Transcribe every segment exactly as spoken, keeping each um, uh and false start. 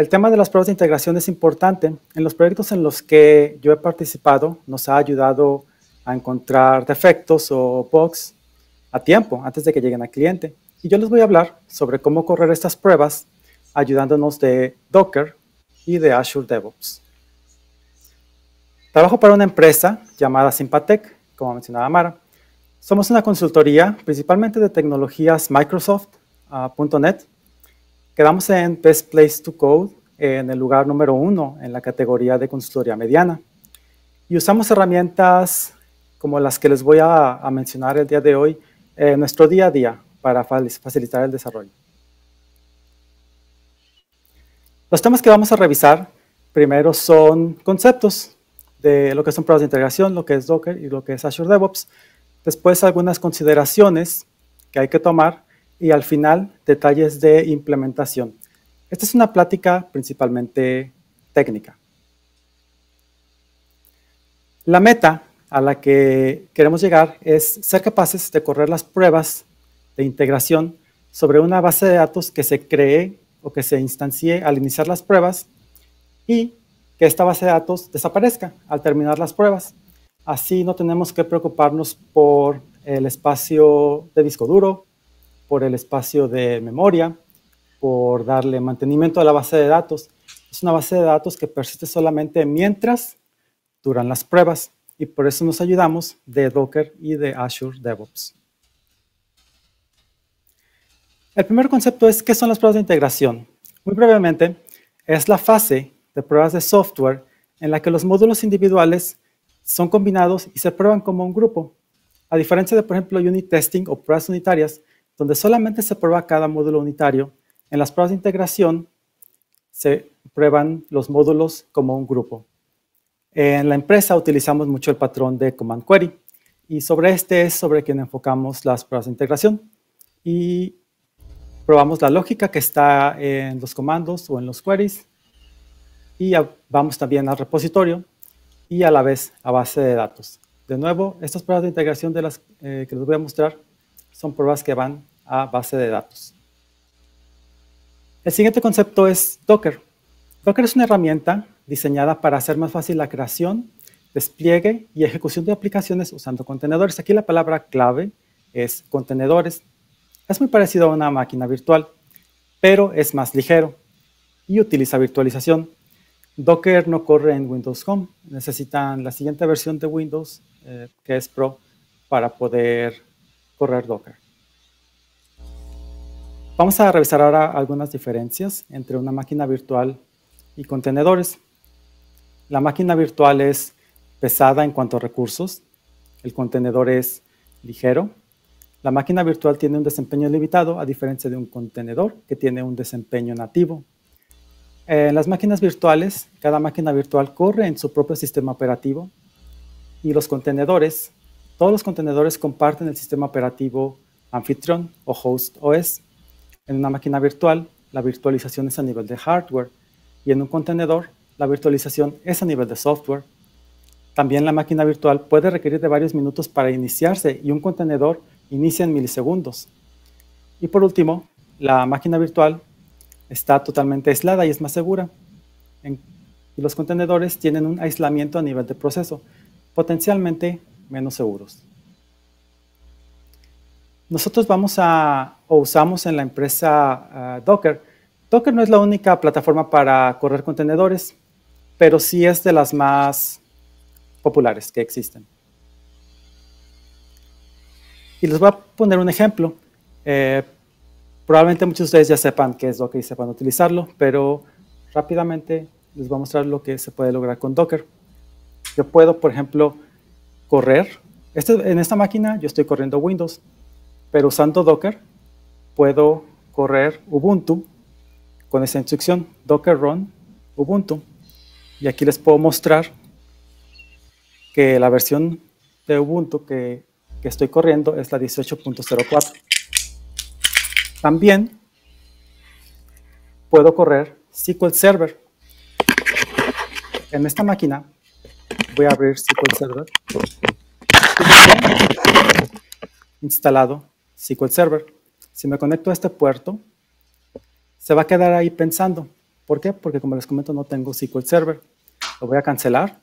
El tema de las pruebas de integración es importante. En los proyectos en los que yo he participado, nos ha ayudado a encontrar defectos o bugs a tiempo, antes de que lleguen al cliente. Y yo les voy a hablar sobre cómo correr estas pruebas, ayudándonos de Docker y de Azure DevOps. Trabajo para una empresa llamada Sympathec, como mencionaba Mara. Somos una consultoría principalmente de tecnologías Microsoft punto net. Quedamos en Best Place to Code en el lugar número uno en la categoría de consultoría mediana. Y usamos herramientas como las que les voy a, a mencionar el día de hoy en nuestro día a día para facilitar el desarrollo. Los temas que vamos a revisar primero son conceptos de lo que son pruebas de integración, lo que es Docker y lo que es Azure DevOps. Después algunas consideraciones que hay que tomar y al final detalles de implementación. Esta es una plática principalmente técnica. La meta a la que queremos llegar es ser capaces de correr las pruebas de integración sobre una base de datos que se cree o que se instancie al iniciar las pruebas y que esta base de datos desaparezca al terminar las pruebas. Así no tenemos que preocuparnos por el espacio de disco duro, por el espacio de memoria, por darle mantenimiento a la base de datos. Es una base de datos que persiste solamente mientras duran las pruebas y por eso nos ayudamos de Docker y de Azure DevOps. El primer concepto es ¿qué son las pruebas de integración? Muy brevemente, es la fase de pruebas de software en la que los módulos individuales son combinados y se prueban como un grupo. A diferencia de, por ejemplo, unit testing o pruebas unitarias, donde solamente se prueba cada módulo unitario, en las pruebas de integración se prueban los módulos como un grupo. En la empresa utilizamos mucho el patrón de Command Query y sobre este es sobre quien enfocamos las pruebas de integración y probamos la lógica que está en los comandos o en los queries y vamos también al repositorio y a la vez a base de datos. De nuevo, estas pruebas de integración de las eh, que les voy a mostrar son pruebas que van a base de datos. El siguiente concepto es Docker. Docker es una herramienta diseñada para hacer más fácil la creación, despliegue y ejecución de aplicaciones usando contenedores. Aquí la palabra clave es contenedores. Es muy parecido a una máquina virtual, pero es más ligero y utiliza virtualización. Docker no corre en Windows Home. Necesitan la siguiente versión de Windows, eh, que es Pro, para poder correr Docker. Vamos a revisar ahora algunas diferencias entre una máquina virtual y contenedores. La máquina virtual es pesada en cuanto a recursos. El contenedor es ligero. La máquina virtual tiene un desempeño limitado, a diferencia de un contenedor que tiene un desempeño nativo. En las máquinas virtuales, cada máquina virtual corre en su propio sistema operativo y los contenedores, todos los contenedores comparten el sistema operativo anfitrión o host O S. En una máquina virtual, la virtualización es a nivel de hardware y en un contenedor, la virtualización es a nivel de software. También la máquina virtual puede requerir de varios minutos para iniciarse y un contenedor inicia en milisegundos. Y por último, la máquina virtual está totalmente aislada y es más segura. En, y los contenedores tienen un aislamiento a nivel de proceso, potencialmente menos seguros. Nosotros vamos a, o usamos en la empresa uh, Docker. Docker no es la única plataforma para correr contenedores, pero sí es de las más populares que existen. Y les voy a poner un ejemplo. Eh, probablemente muchos de ustedes ya sepan qué es Docker y sepan utilizarlo, pero rápidamente les voy a mostrar lo que se puede lograr con Docker. Yo puedo, por ejemplo, correr. Este, en esta máquina yo estoy corriendo Windows, pero usando Docker puedo correr Ubuntu con esa instrucción, docker run Ubuntu. Y aquí les puedo mostrar que la versión de Ubuntu que, que estoy corriendo es la dieciocho punto cero cuatro. También puedo correr S Q L Server. En esta máquina voy a abrir S Q L Server. Instalado S Q L Server. Si me conecto a este puerto, se va a quedar ahí pensando ¿Por qué? Porque como les comento no tengo S Q L Server. Lo voy a cancelar.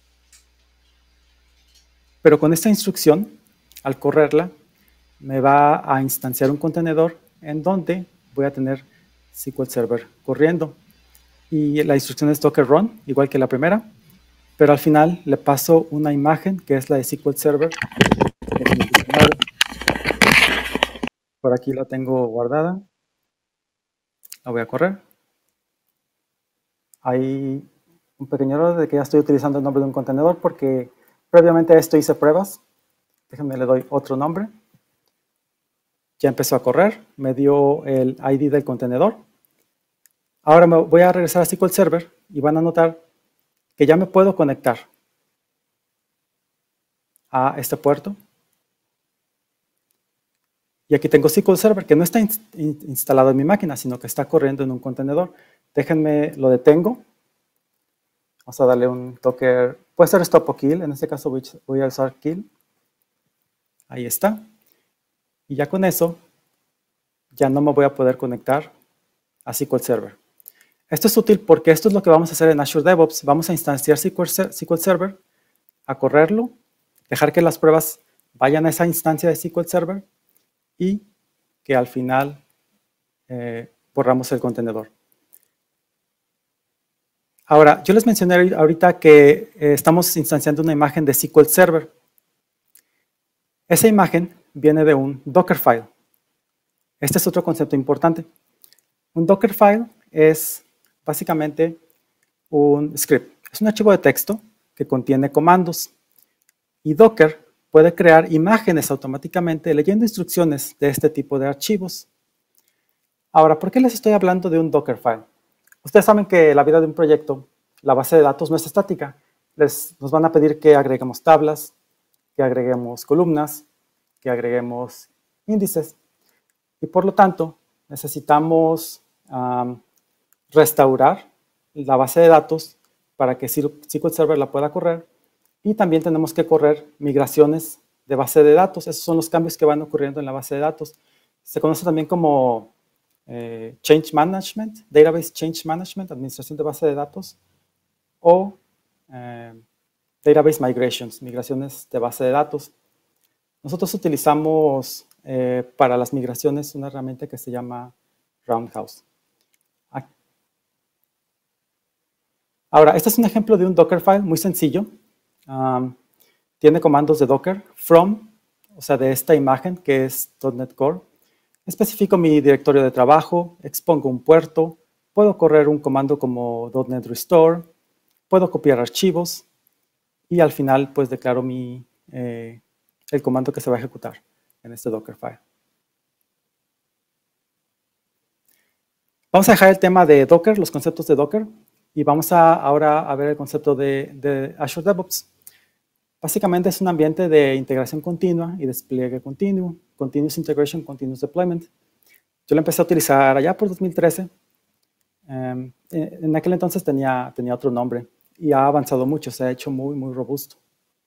Pero con esta instrucción, al correrla, me va a instanciar un contenedor en donde voy a tener S Q L Server corriendo. Y la instrucción es docker run, igual que la primera, pero al final le paso una imagen que es la de S Q L Server. Por aquí la tengo guardada. La voy a correr. Hay un pequeño error de que ya estoy utilizando el nombre de un contenedor porque previamente a esto hice pruebas. Déjenme, le doy otro nombre. Ya empezó a correr, me dio el I D del contenedor. Ahora me voy a regresar a S Q L Server y van a notar que ya me puedo conectar a este puerto. Y aquí tengo S Q L Server que no está in in instalado en mi máquina, sino que está corriendo en un contenedor. Déjenme, lo detengo. Vamos a darle un docker, puede ser stop o kill, en este caso voy, voy a usar kill. Ahí está. Y ya con eso, ya no me voy a poder conectar a S Q L Server. Esto es útil porque esto es lo que vamos a hacer en Azure DevOps. Vamos a instanciar S Q L Server, a correrlo, dejar que las pruebas vayan a esa instancia de S Q L Server y que al final eh, borramos el contenedor. Ahora, yo les mencioné ahorita que eh, estamos instanciando una imagen de S Q L Server. Esa imagen viene de un Dockerfile. Este es otro concepto importante. Un Dockerfile es básicamente un script. Es un archivo de texto que contiene comandos. Y Docker puede crear imágenes automáticamente leyendo instrucciones de este tipo de archivos. Ahora, ¿por qué les estoy hablando de un Dockerfile? Ustedes saben que la vida de un proyecto, la base de datos no es estática. Les, nos van a pedir que agreguemos tablas, que agreguemos columnas, que agreguemos índices. Y por lo tanto, necesitamos um, restaurar la base de datos para que S Q L Server la pueda correr. Y también tenemos que correr migraciones de base de datos. Esos son los cambios que van ocurriendo en la base de datos. Se conoce también como eh, Change Management, Database Change Management, administración de base de datos, o eh, Database Migrations, migraciones de base de datos. Nosotros utilizamos eh, para las migraciones una herramienta que se llama Roundhouse. Ahora, este es un ejemplo de un Dockerfile muy sencillo. Um, tiene comandos de Docker, from, o sea, de esta imagen que es .NET Core. Especifico mi directorio de trabajo, expongo un puerto, puedo correr un comando como .NET Restore, puedo copiar archivos y al final pues declaro mi, eh, el comando que se va a ejecutar en este Dockerfile. Vamos a dejar el tema de Docker, los conceptos de Docker, y vamos a, ahora a ver el concepto de, de Azure DevOps. Básicamente es un ambiente de integración continua y despliegue continuo, Continuous Integration, Continuous Deployment. Yo lo empecé a utilizar allá por dos mil trece. Um, en aquel entonces tenía, tenía otro nombre y ha avanzado mucho, se ha hecho muy, muy robusto.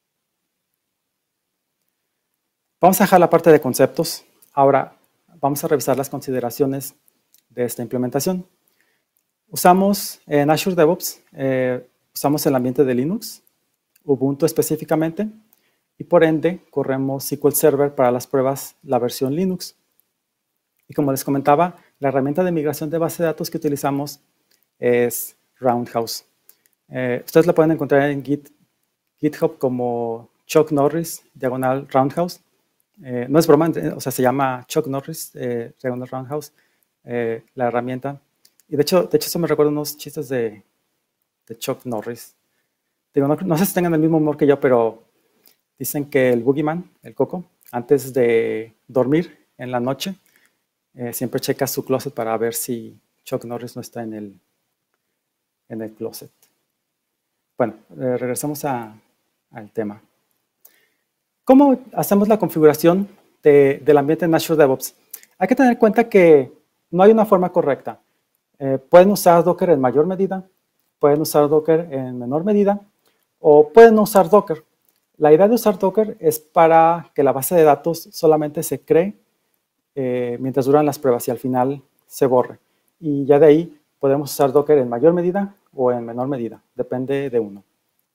Vamos a dejar la parte de conceptos. Ahora vamos a revisar las consideraciones de esta implementación. Usamos en Azure DevOps, eh, usamos el ambiente de Linux, Ubuntu específicamente, y por ende corremos S Q L Server para las pruebas, la versión Linux. Y como les comentaba, la herramienta de migración de base de datos que utilizamos es Roundhouse. Eh, ustedes la pueden encontrar en Git, GitHub como Chuck Norris, diagonal Roundhouse. Eh, no es broma, o sea, se llama Chuck Norris, eh, diagonal Roundhouse, eh, la herramienta. Y de hecho, de hecho, eso me recuerda unos chistes de, de Chuck Norris. Digo, no, no sé si tengan el mismo humor que yo, pero dicen que el Boogeyman, el Coco, antes de dormir en la noche, eh, siempre checa su closet para ver si Chuck Norris no está en el, en el closet. Bueno, eh, regresamos a, al tema. ¿Cómo hacemos la configuración de, del ambiente en Azure DevOps? Hay que tener en cuenta que no hay una forma correcta. Eh, pueden usar Docker en mayor medida, pueden usar Docker en menor medida, o pueden no usar Docker. La idea de usar Docker es para que la base de datos solamente se cree eh, mientras duran las pruebas y al final se borre. Y ya de ahí podemos usar Docker en mayor medida o en menor medida, depende de uno.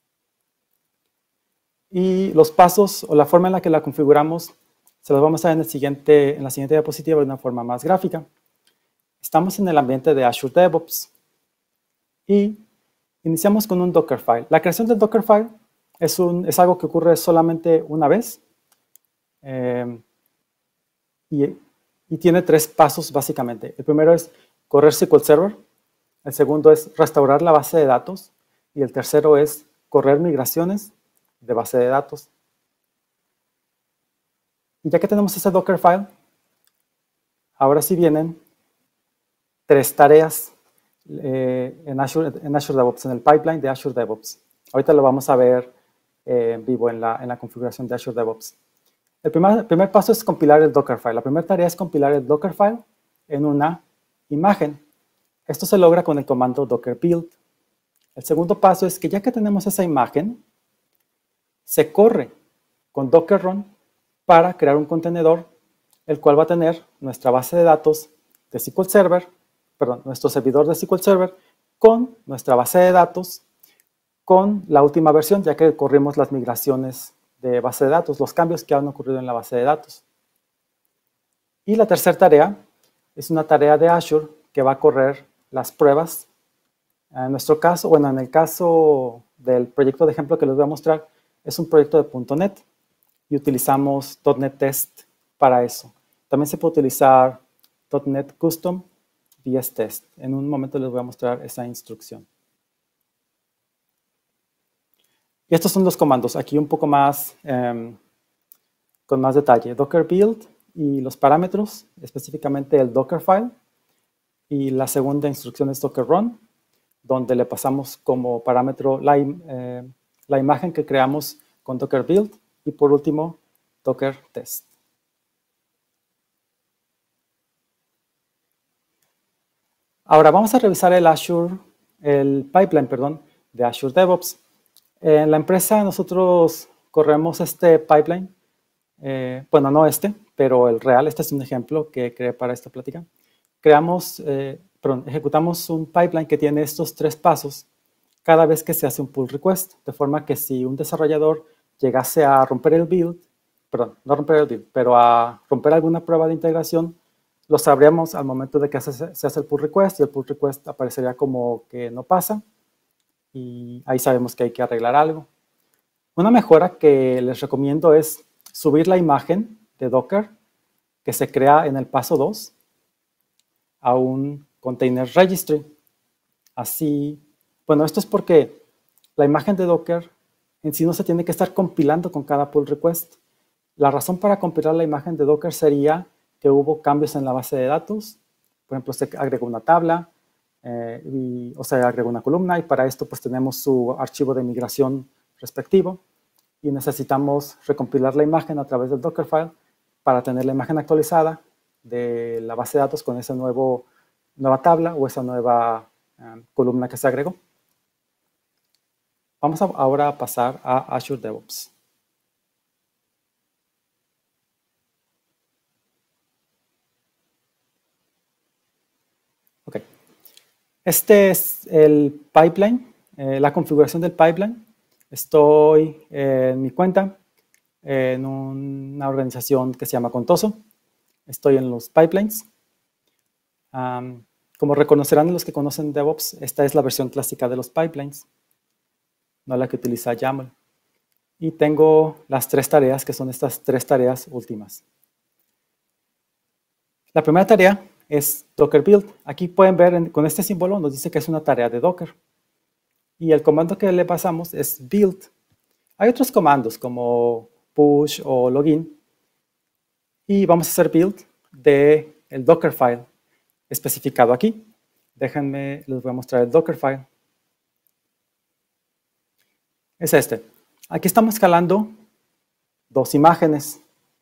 Y los pasos o la forma en la que la configuramos se los vamos a ver en, el siguiente, en la siguiente diapositiva de una forma más gráfica. Estamos en el ambiente de Azure DevOps y iniciamos con un Dockerfile. La creación del Dockerfile es, un, es algo que ocurre solamente una vez eh, y, y tiene tres pasos básicamente. El primero es correr S Q L Server, el segundo es restaurar la base de datos y el tercero es correr migraciones de base de datos. Y ya que tenemos ese Dockerfile, ahora sí vienen tres tareas eh, en, Azure, en Azure DevOps, en el pipeline de Azure DevOps. Ahorita lo vamos a ver eh, en vivo en la, en la configuración de Azure DevOps. El primer, el primer paso es compilar el Dockerfile. La primera tarea es compilar el Dockerfile en una imagen. Esto se logra con el comando docker build. El segundo paso es que ya que tenemos esa imagen, se corre con docker run para crear un contenedor, el cual va a tener nuestra base de datos de S Q L Server, perdón, nuestro servidor de S Q L Server con nuestra base de datos, con la última versión, ya que corrimos las migraciones de base de datos, los cambios que han ocurrido en la base de datos. Y la tercera tarea es una tarea de Azure que va a correr las pruebas. En nuestro caso, bueno, en el caso del proyecto de ejemplo que les voy a mostrar, es un proyecto de punto net y utilizamos punto net Test para eso. También se puede utilizar punto net Custom V S Test. En un momento les voy a mostrar esa instrucción. Y estos son los comandos, aquí un poco más, eh, con más detalle. Docker build y los parámetros, específicamente el Dockerfile. Y la segunda instrucción es docker run, donde le pasamos como parámetro la, eh, la imagen que creamos con docker build. Y por último, docker test. Ahora vamos a revisar el Azure, el pipeline, perdón, de Azure DevOps. En la empresa nosotros corremos este pipeline, eh, bueno, no este, pero el real. Este es un ejemplo que creé para esta plática. Creamos, eh, perdón, ejecutamos un pipeline que tiene estos tres pasos cada vez que se hace un pull request, de forma que si un desarrollador llegase a romper el build, perdón, no romper el build, pero a romper alguna prueba de integración, lo sabríamos al momento de que se, se hace el pull request y el pull request aparecería como que no pasa y ahí sabemos que hay que arreglar algo. Una mejora que les recomiendo es subir la imagen de Docker que se crea en el paso dos a un container registry. Así, bueno, esto es porque la imagen de Docker en sí no se tiene que estar compilando con cada pull request. La razón para compilar la imagen de Docker sería que hubo cambios en la base de datos. Por ejemplo, se agregó una tabla, eh, y, o sea, agregó una columna y para esto pues tenemos su archivo de migración respectivo y necesitamos recompilar la imagen a través del Dockerfile para tener la imagen actualizada de la base de datos con esa nuevo, nueva tabla o esa nueva um, columna que se agregó. Vamos a, ahora a pasar a Azure DevOps. Ok. Este es el pipeline, eh, la configuración del pipeline. Estoy eh, en mi cuenta, eh, en una organización que se llama Contoso. Estoy en los pipelines. Um, como reconocerán los que conocen DevOps, esta es la versión clásica de los pipelines, no la que utiliza YAML. Y tengo las tres tareas, que son estas tres tareas últimas. La primera tarea es Docker build. Aquí pueden ver en, con este símbolo nos dice que es una tarea de Docker. Y el comando que le pasamos es build. Hay otros comandos como push o login. Y vamos a hacer build de el Dockerfile especificado aquí. Déjenme, les voy a mostrar el Dockerfile. Es este. Aquí estamos escalando dos imágenes.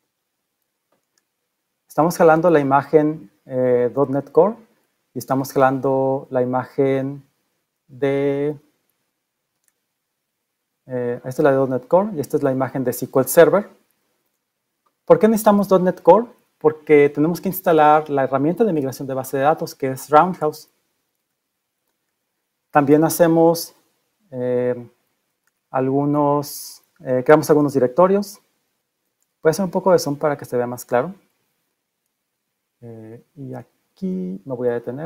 Estamos jalando la imagen eh, .NET Core y estamos jalando la imagen de... Eh, esta es la de .NET Core y esta es la imagen de S Q L Server. ¿Por qué necesitamos .NET Core? Porque tenemos que instalar la herramienta de migración de base de datos que es Roundhouse. También hacemos eh, algunos, eh, creamos algunos directorios. Voy a hacer un poco de zoom para que se vea más claro. Eh, y aquí me voy a detener.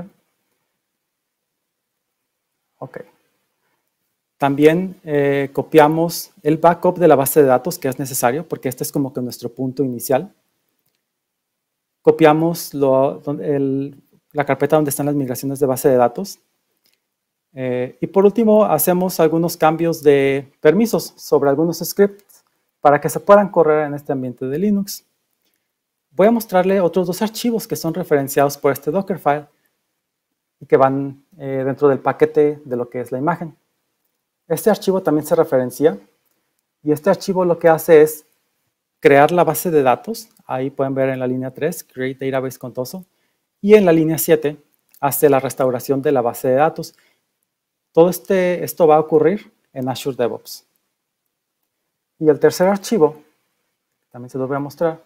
Ok. También eh, copiamos el backup de la base de datos que es necesario, porque este es como que nuestro punto inicial. Copiamos lo, el, la carpeta donde están las migraciones de base de datos. Eh, y por último, hacemos algunos cambios de permisos sobre algunos scripts para que se puedan correr en este ambiente de Linux. Voy a mostrarle otros dos archivos que son referenciados por este Dockerfile y que van eh, dentro del paquete de lo que es la imagen. Este archivo también se referencia y este archivo lo que hace es crear la base de datos. Ahí pueden ver en la línea tres, Create Database Contoso, y en la línea siete hace la restauración de la base de datos. Todo este, esto va a ocurrir en Azure DevOps. Y el tercer archivo, también se lo voy a mostrar.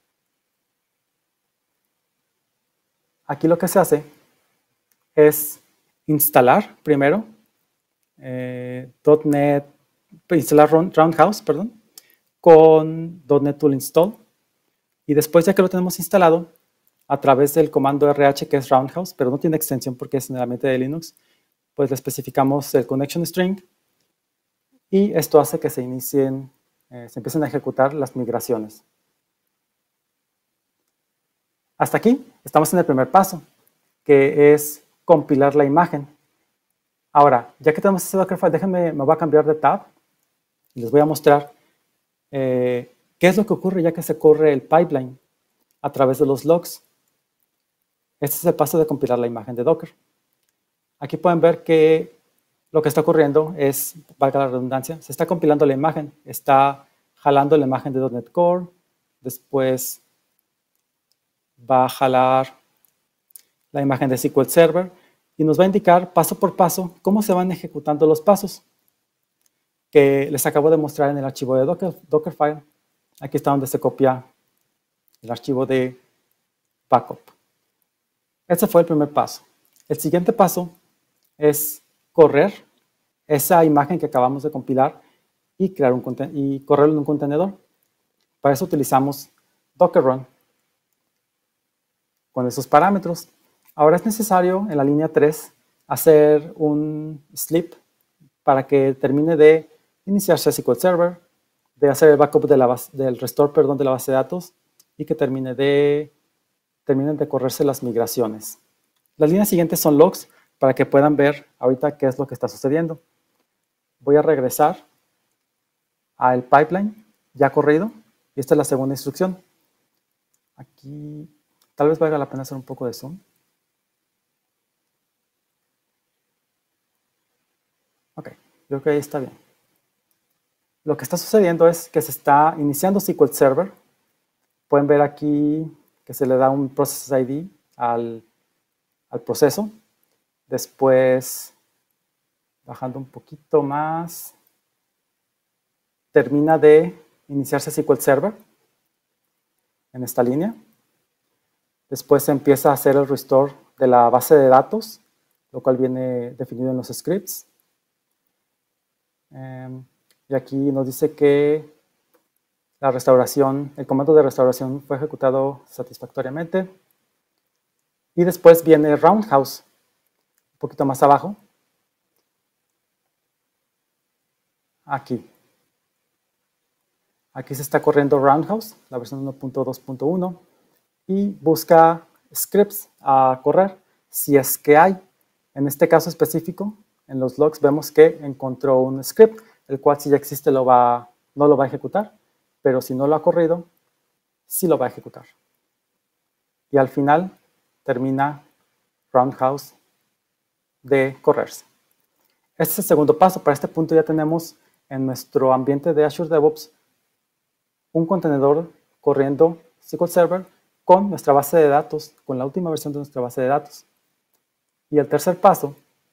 Aquí lo que se hace es instalar primero eh, .NET, instalar Roundhouse, perdón, con .NET Tool Install. Y después, ya que lo tenemos instalado, a través del comando R H, que es Roundhouse, pero no tiene extensión porque es en el ambiente de Linux, pues le especificamos el connection string y esto hace que se inicien, eh, se empiecen a ejecutar las migraciones. Hasta aquí estamos en el primer paso, que es compilar la imagen. Ahora, ya que tenemos este Dockerfile, déjenme, me voy a cambiar de tab y les voy a mostrar eh, qué es lo que ocurre ya que se corre el pipeline a través de los logs. Este es el paso de compilar la imagen de Docker. Aquí pueden ver que lo que está ocurriendo es, valga la redundancia, se está compilando la imagen, está jalando la imagen de .NET Core, después va a jalar la imagen de S Q L Server y nos va a indicar paso por paso cómo se van ejecutando los pasos que les acabo de mostrar en el archivo de Docker, Dockerfile. Aquí está donde se copia el archivo de backup. Este fue el primer paso. El siguiente paso es correr esa imagen que acabamos de compilar y, crear un, y correrlo en un contenedor. Para eso utilizamos Docker Run con esos parámetros. Ahora es necesario en la línea tres hacer un sleep para que termine de iniciarse S Q L Server, de hacer el backup de la base, del restore perdón, de la base de datos y que termine de, terminen de correrse las migraciones. Las líneas siguientes son logs para que puedan ver ahorita qué es lo que está sucediendo. Voy a regresar al pipeline ya corrido y esta es la segunda instrucción. Aquí tal vez valga la pena hacer un poco de zoom. Ok, creo que ahí está bien. Lo que está sucediendo es que se está iniciando S Q L Server. Pueden ver aquí que se le da un Process I D al, al proceso. Después, bajando un poquito más, termina de iniciarse S Q L Server en esta línea. Después se empieza a hacer el restore de la base de datos, lo cual viene definido en los scripts. Um, y aquí nos dice que la restauración, el comando de restauración fue ejecutado satisfactoriamente. Y después viene Roundhouse, un poquito más abajo. Aquí. Aquí se está corriendo Roundhouse, la versión uno punto dos punto uno. Y busca scripts a correr, si es que hay. En este caso específico, en los logs vemos que encontró un script, el cual si ya existe lo va, no lo va a ejecutar, pero si no lo ha corrido, sí lo va a ejecutar. Y al final termina Roundhouse de correrse. Este es el segundo paso. Para este punto ya tenemos en nuestro ambiente de Azure DevOps un contenedor corriendo S Q L Server con nuestra base de datos, con la última versión de nuestra base de datos. Y el tercer paso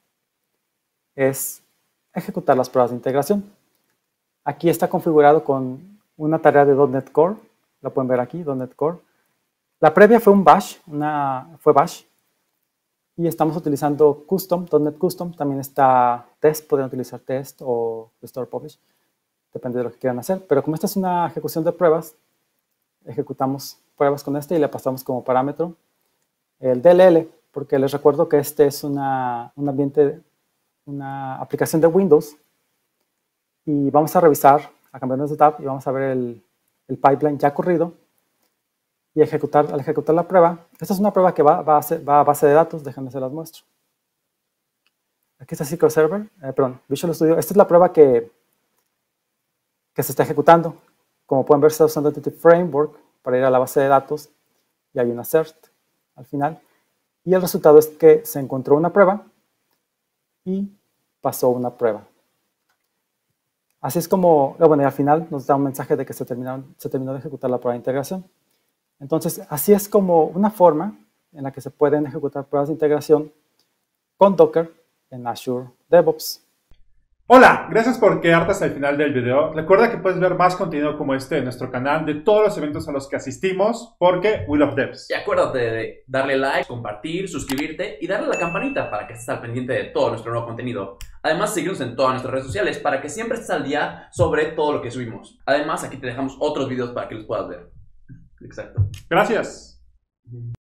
es ejecutar las pruebas de integración. Aquí está configurado con una tarea de .NET Core, la pueden ver aquí, .NET Core. La previa fue un bash, una, fue bash, Y estamos utilizando Custom, .punto net Custom. También está Test, pueden utilizar Test o Restore Publish. Depende de lo que quieran hacer. Pero como esta es una ejecución de pruebas, ejecutamos pruebas con este y le pasamos como parámetro el D L L, porque les recuerdo que este es una, un ambiente, una aplicación de Windows. Y vamos a revisar, a cambiarnos de tab y vamos a ver el, el pipeline ya corrido. Y ejecutar, al ejecutar la prueba, esta es una prueba que va, va, a, ser, va a base de datos, déjenme se las muestro. Aquí está S Q L Server, eh, perdón, Visual Studio. Esta es la prueba que, que se está ejecutando. Como pueden ver, está usando Entity Framework para ir a la base de datos y hay una cert al final. Y el resultado es que se encontró una prueba y pasó una prueba. Así es como, bueno, y al final nos da un mensaje de que se, terminaron, se terminó de ejecutar la prueba de integración. Entonces, así es como una forma en la que se pueden ejecutar pruebas de integración con Docker en Azure DevOps. Hola, gracias por quedarte hasta el final del video. Recuerda que puedes ver más contenido como este en nuestro canal de todos los eventos a los que asistimos, porque we love devs. Y acuérdate de darle like, compartir, suscribirte y darle a la campanita para que estés al pendiente de todo nuestro nuevo contenido. Además, síguenos en todas nuestras redes sociales para que siempre estés al día sobre todo lo que subimos. Además, aquí te dejamos otros videos para que los puedas ver. Exacto. Gracias.